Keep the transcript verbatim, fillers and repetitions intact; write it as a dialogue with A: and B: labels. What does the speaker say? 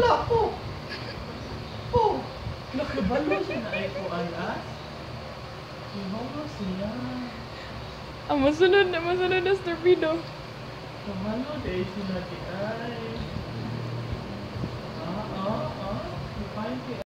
A: Wala po. Oh, nakabalo siya na ay ko alas. Kabalo siya.
B: Ang masunod na masunod na torpedo.
A: Kabalo dahil sila di ay. Ah, ah, ah. Ipain